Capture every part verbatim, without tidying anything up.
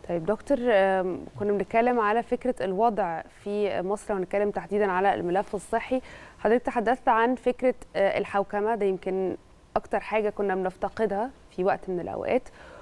طيب دكتور، كنا بنتكلم على فكرة الوضع في مصر ونتكلم تحديدا على الملف الصحي. حضرتك تحدثت عن فكرة الحوكمة، ده يمكن أكتر حاجة كنا بنفتقدها في وقت من الأوقات،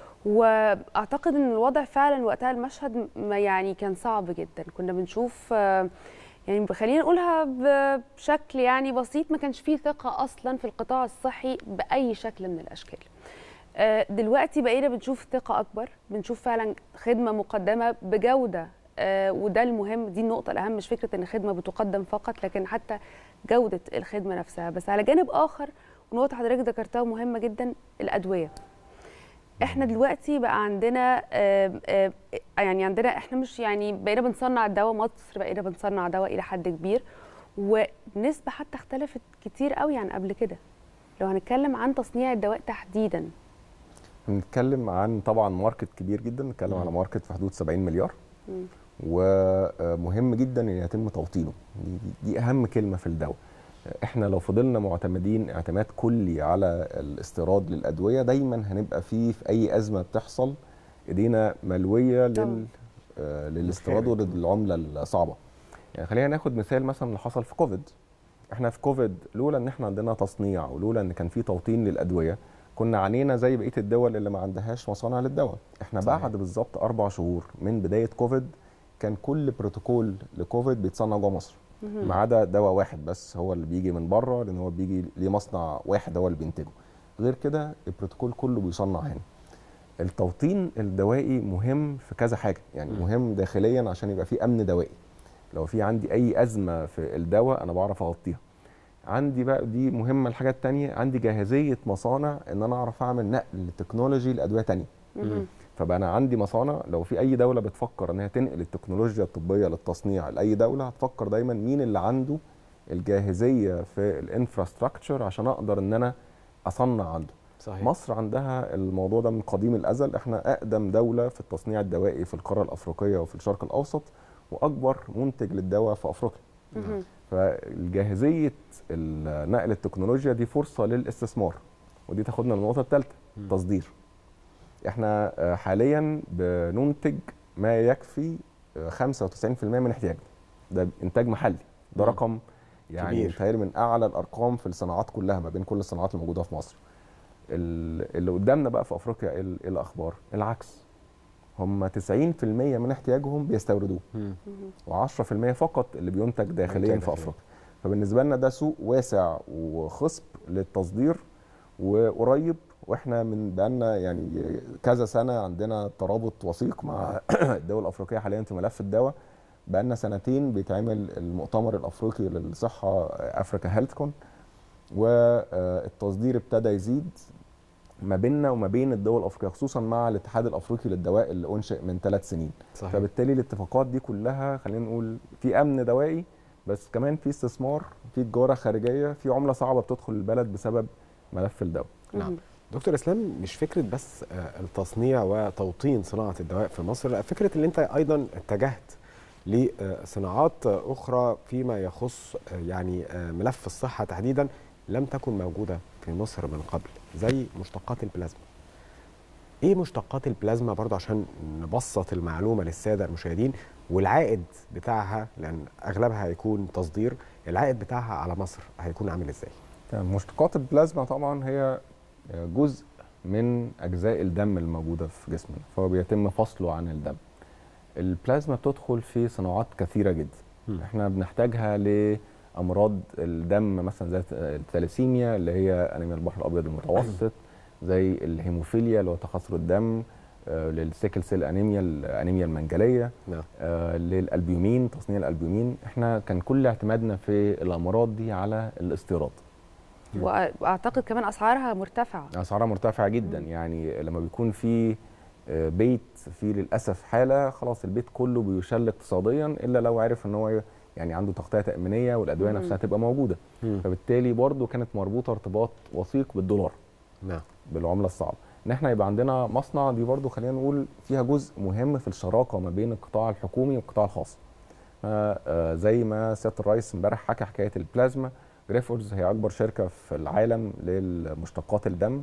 وأعتقد أن الوضع فعلا وقتها المشهد يعني كان صعب جدا. كنا بنشوف يعني خلينا نقولها بشكل يعني بسيط، ما كانش فيه ثقة أصلا في القطاع الصحي بأي شكل من الأشكال. دلوقتي بقينا بنشوف ثقة أكبر، بنشوف فعلا خدمة مقدمة بجودة، وده المهم، دي النقطة الأهم، مش فكرة إن خدمة بتقدم فقط، لكن حتى جودة الخدمة نفسها. بس على جانب آخر، ونقطة حضرتك ذكرتها مهمة جدا، الأدوية. احنا دلوقتي بقى عندنا آآ آآ يعني عندنا احنا مش يعني بقينا بنصنع الدواء، مصر بقينا بنصنع دواء إلى حد كبير، ونسبة حتى اختلفت كتير قوي عن قبل كده. لو هنتكلم عن تصنيع الدواء تحديدا، بنتكلم عن طبعا ماركت كبير جدا، بنتكلم على ماركت في حدود سبعين مليار، مم. ومهم جدا ان يتم توطينه. دي اهم كلمه في الدواء. احنا لو فضلنا معتمدين اعتماد كلي على الاستيراد للادويه، دايما هنبقى فيه في اي ازمه بتحصل ايدينا ملويه لل آه للاستيراد وللعمله الصعبه. يعني خلينا ناخد مثال مثلا اللي حصل في كوفيد. احنا في كوفيد لولا ان احنا عندنا تصنيع ولولا ان كان في توطين للادويه، كنا عانينا زي بقيه الدول اللي ما عندهاش مصانع للدواء. احنا صحيح. بعد بالظبط اربع شهور من بدايه كوفيد كان كل بروتوكول لكوفيد بيتصنع جوه مصر، ما عدا دواء واحد بس هو اللي بيجي من بره، لان هو بيجي ليه مصنع واحد هو اللي بينتجه. غير كده البروتوكول كله بيصنع هنا. التوطين الدوائي مهم في كذا حاجه، يعني مهم داخليا عشان يبقى في امن دوائي. لو في عندي اي ازمه في الدواء انا بعرف اغطيها. عندي بقى دي مهمه. الحاجه الثانيه، عندي جاهزيه مصانع ان انا اعرف اعمل نقل تكنولوجي لادويه ثانيه. فبقى انا عندي مصانع، لو في اي دوله بتفكر ان هي تنقل التكنولوجيا الطبيه للتصنيع لاي دوله، هتفكر دايما مين اللي عنده الجاهزيه في الانفراستراكشر عشان اقدر ان انا اصنع عنده. صحيح. مصر عندها الموضوع ده من قديم الازل. احنا اقدم دوله في التصنيع الدوائي في القاره الافريقيه وفي الشرق الاوسط، واكبر منتج للدواء في افريقيا. فالجاهزيه نقل التكنولوجيا دي فرصه للاستثمار، ودي تاخدنا للنقطه الثالثه، تصدير. احنا حاليا بننتج ما يكفي خمسة وتسعين بالمئة من احتياجنا، ده انتاج محلي. ده رقم يعني متهيألي من اعلى الارقام في الصناعات كلها ما بين كل الصناعات الموجوده في مصر. اللي قدامنا بقى في افريقيا ايه الاخبار؟ العكس، هم تسعين بالمئة من احتياجهم بيستوردوه، وعشرة بالمئة فقط اللي بينتج داخليا في افريقيا. فبالنسبه لنا ده سوق واسع وخصب للتصدير وقريب، واحنا من بقالنا يعني كذا سنه عندنا ترابط وثيق مع الدول الافريقيه. حاليا في ملف الدواء بقالنا سنتين بيتعمل المؤتمر الافريقي للصحه افريكا هيلثكون، والتصدير ابتدى يزيد ما بيننا وما بين الدول الافريقيه، خصوصا مع الاتحاد الافريقي للدواء اللي انشئ من ثلاث سنين. صحيح. فبالتالي الاتفاقات دي كلها خلينا نقول في امن دوائي، بس كمان في استثمار، في تجاره خارجيه، في عمله صعبه بتدخل البلد بسبب ملف الدواء. نعم. دكتور اسلام، مش فكره بس التصنيع وتوطين صناعه الدواء في مصر، فكره ان انت ايضا اتجهت لصناعات اخرى فيما يخص يعني ملف الصحه تحديدا لم تكن موجوده في مصر من قبل، زي مشتقات البلازما. ايه مشتقات البلازما برضه عشان نبسط المعلومه للساده المشاهدين، والعائد بتاعها لان اغلبها هيكون تصدير، العائد بتاعها على مصر هيكون عامل ازاي؟ مشتقات البلازما طبعا هي جزء من اجزاء الدم الموجوده في جسمنا، فهو بيتم فصله عن الدم. البلازما بتدخل في صناعات كثيره جدا. م. احنا بنحتاجها لامراض الدم مثلا زي الثالاسيميا اللي هي انيميا البحر الابيض المتوسط، زي الهيموفيليا اللي هو تخثر الدم، آه للسيكل سيل انيميا الانيميا المنجليه، نعم. آه للالبيومين، تصنيع الالبيومين. احنا كان كل اعتمادنا في الامراض دي على الاستيراد، واعتقد كمان اسعارها مرتفعه. اسعارها مرتفعه جدا. م. يعني لما بيكون في بيت فيه للاسف حاله، خلاص البيت كله بيشل اقتصاديا، الا لو عرف ان هو يعني عنده تغطيه تامينيه والادويه م. نفسها تبقى موجوده. م. فبالتالي برضو كانت مربوطه ارتباط وثيق بالدولار، نعم، بالعمله الصعبه. ان احنا يبقى عندنا مصنع، دي برضو خلينا نقول فيها جزء مهم في الشراكه ما بين القطاع الحكومي والقطاع الخاص. آه زي ما سياده الرئيس امبارح حكى حكايه البلازما، جريفورز هي اكبر شركه في العالم للمشتقات الدم،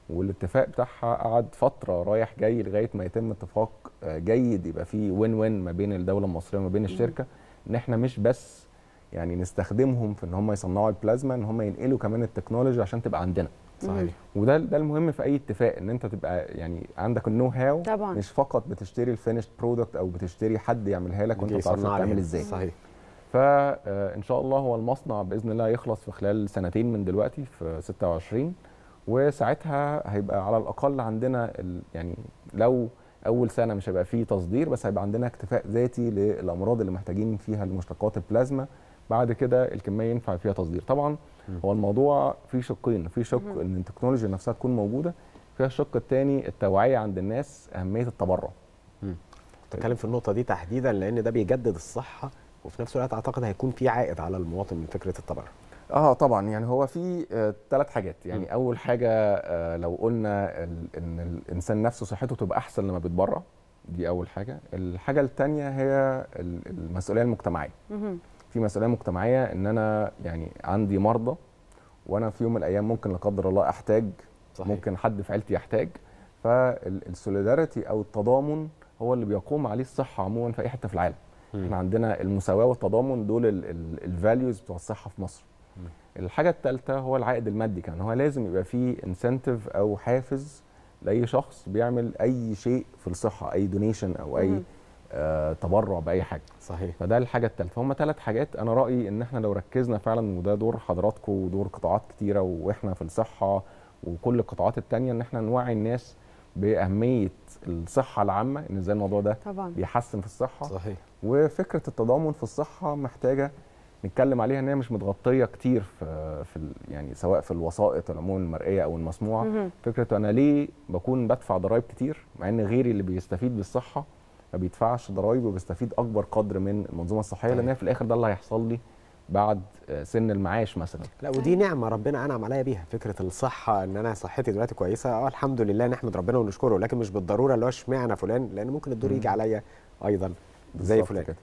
والاتفاق بتاعها قعد فتره رايح جاي لغايه ما يتم اتفاق جيد يبقى فيه وين وين ما بين الدوله المصريه وما بين الشركه، ان احنا مش بس يعني نستخدمهم في ان هم يصنعوا البلازما، ان هم ينقلوا كمان التكنولوجي عشان تبقى عندنا. صحيح. وده ده المهم في اي اتفاق، ان انت تبقى يعني عندك النو هاو، طبعا مش فقط بتشتري الفينيشد برودكت او بتشتري حد يعملها لك وانت بتعرف تعمل ازاي. صحيح. فان شاء الله هو المصنع باذن الله يخلص في خلال سنتين من دلوقتي في ستة وعشرين، وساعتها هيبقى على الاقل عندنا يعني لو اول سنه مش هيبقى فيه تصدير، بس هيبقى عندنا اكتفاء ذاتي للامراض اللي محتاجين فيها لمشتقات البلازما. بعد كده الكميه ينفع فيها تصدير. طبعا هو الموضوع فيه شقين، في شق ان التكنولوجيا نفسها تكون موجوده، فيها الشق الثاني التوعيه عند الناس اهميه التبرع. بتكلم في النقطه دي تحديدا لان ده بيجدد الصحه، وفي نفس الوقت اعتقد هيكون في عائد على المواطن من فكره التبرع. اه طبعا، يعني هو في ثلاث آه حاجات. يعني م. اول حاجه آه لو قلنا ان الانسان نفسه صحته تبقى احسن لما بيتبرع، دي اول حاجه. الحاجه الثانيه هي المسؤوليه المجتمعيه. م. في مسؤوليه مجتمعيه ان انا يعني عندي مرضى، وانا في يوم من الايام ممكن لا قدر الله احتاج. صحيح. ممكن حد في عيلتي يحتاج، فالسوليداريتي او التضامن هو اللي بيقوم عليه الصحه عموما في اي حته في العالم. م. احنا عندنا المساواه والتضامن، دول الفاليوز بتوع الصحه في مصر. م. الحاجه الثالثه هو العائد المادي، كان هو لازم يبقى فيه انسنتيف او حافز لاي شخص بيعمل اي شيء في الصحه، اي دونيشن او اي آه تبرع باي حاجه. صحيح. فده الحاجه الثالثه. هم ثلاث حاجات انا رايي ان احنا لو ركزنا فعلا، وده دور حضراتكم ودور قطاعات كتيره واحنا في الصحه وكل القطاعات الثانيه، ان احنا نوعي الناس باهميه الصحه العامه، ان ازاي الموضوع ده طبعا بيحسن في الصحه. صحيح. وفكره التضامن في الصحه محتاجه نتكلم عليها، ان هي مش متغطيه كتير في في يعني سواء في الوسائط العموم المرئيه او المسموعه. فكره انا ليه بكون بدفع ضرائب كتير مع ان غيري اللي بيستفيد بالصحه ما بيدفعش ضرائب وبيستفيد اكبر قدر من المنظومه الصحيه، لان في الاخر ده اللي هيحصل لي بعد سن المعاش مثلا. لا ودي نعمه ربنا انعم عليا بيها، فكره الصحه، ان انا صحتي دلوقتي كويسه، اه الحمد لله نحمد ربنا ونشكره، لكن مش بالضروره اللي هو اشمعنى فلان، لان ممكن الدور يجي عليا ايضا زي فلان.